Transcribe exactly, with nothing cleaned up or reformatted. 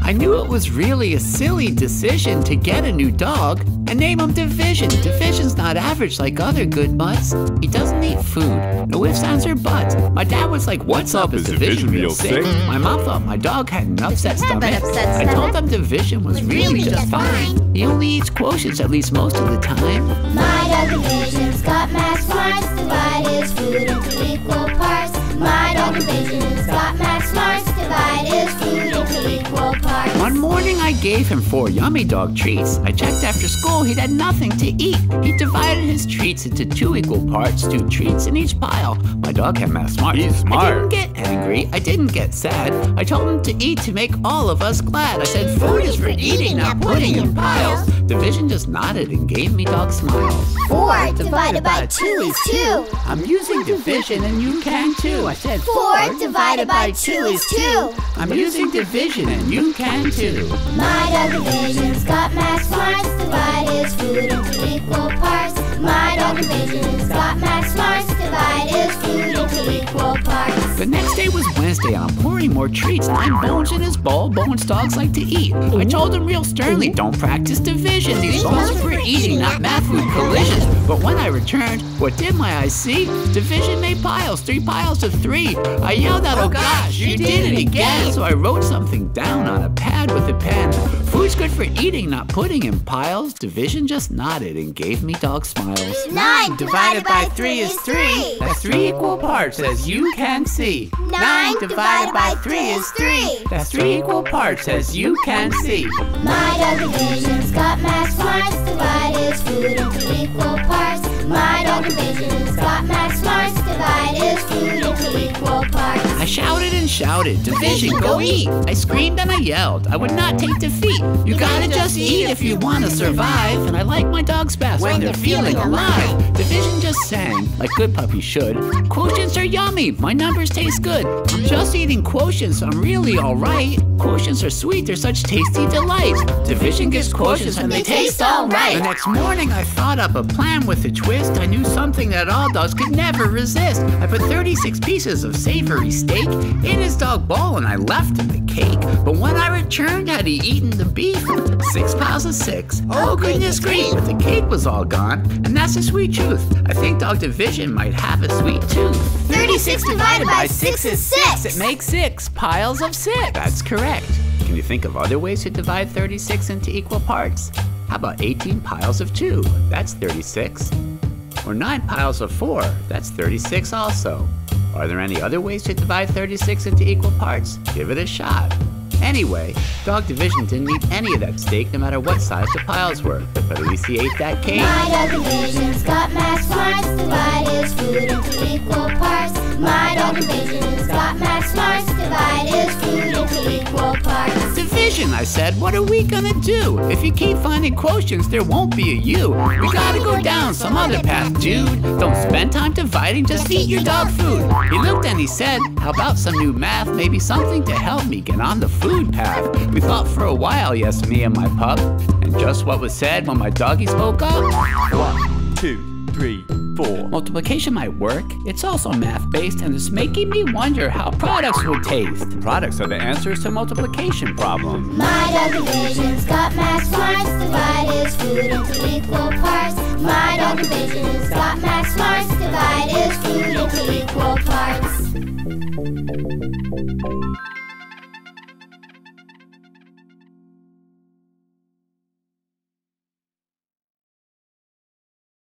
I knew it was really a silly decision to get a new dog and name him Division. Division's not average like other good mutts. He doesn't eat food, no ifs, ands, or buts. My dad was like, what's up, is Division real sick? My mom thought my dog had an upset stomach. I told them Division was really just fine. He only eats quotients at least most of the time. My dog Division's got math smarts, divide his food into equal parts. My dog Division's got math smarts, divide his food into equal parts. One morning I gave him four yummy dog treats. I checked after school, he'd had nothing to eat. He divided his treats into two equal parts, two treats in each pile. My dog had math smarts. He's smart. I didn't get angry, I didn't get sad. I told him to eat to make all of us glad. I said, food is for eating, not putting in piles. Division just nodded and gave me dog smiles. Four divided by two is two. I'm using division and you can too. I said Four divided by two is two. I'm using division and you can too. My dog Division's got math smarts, divide his food into equal parts. My dog Division's got math smarts, divide his food into equal parts. The next day was Wednesday and I'm pouring more treats. Nine bones in his bowl, bones dogs like to eat. I told him real sternly, don't practice division. These bones are for eating, not math food collisions. But when I returned, what did my eyes see? Division made piles, three piles of three. I yelled out, oh gosh, you did it again. So I wrote something down on a pad with a pen. Food's good for eating, not putting in piles. Division just nodded and gave me dog smiles. Nine divided by three is three. That's three equal parts, as you can see. Nine divided by three is three. That's three equal parts, as you can see. My dog Division's got math smarts, divide his food into equal parts. My dog Division's got math smarts, divide his food into equal parts. I shouted and shouted, Division, go eat! I screamed and I yelled, I would not take defeat. You gotta just eat if you wanna survive. And I like my dogs best when they're feeling alive. Division just sang, like good puppies should. Quotients are yummy, my numbers taste good. I'm just eating quotients, I'm really alright. Quotients are sweet, they're such tasty delights. Division gives quotients and they taste alright. The next morning I thought up a plan with a twist. I knew something that all dogs could never resist. I put thirty-six pieces of savory steak in his dog bowl and I left him the cake. But when I returned, had he eaten the beef? Six piles of six. Oh goodness grief, but the cake was all gone. And that's the sweet truth. I think dog Division might have a sweet tooth. thirty-six divided by six is six. It makes six piles of six. That's correct. Can you think of other ways to divide thirty-six into equal parts? How about eighteen piles of two? That's thirty-six. Or nine piles of four? That's thirty-six also. Are there any other ways to divide thirty-six into equal parts? Give it a shot. Anyway, dog Division didn't eat any of that steak no matter what size the piles were. But at least he ate that cake. My dog Division's got math smarts, divide his food into equal parts. My dog Division's got math smarts, divide his food into equal parts. Division, I said, what are we gonna do? If you keep finding quotients, there won't be a you. We gotta go down some other path, dude. Don't spend time dividing, just eat your dog food. He looked and he said, how about some new math? Maybe something to help me get on the food path. We thought for a while, yes, me and my pup. And just what was said when my doggy spoke up? One, two, three, four. Multiplication might work. It's also math-based and it's making me wonder how products would taste. Products are the answers to multiplication problems. My dog Division's got math smarts, divide his food into equal parts. My dog Division's got math smarts, divide his food into equal parts.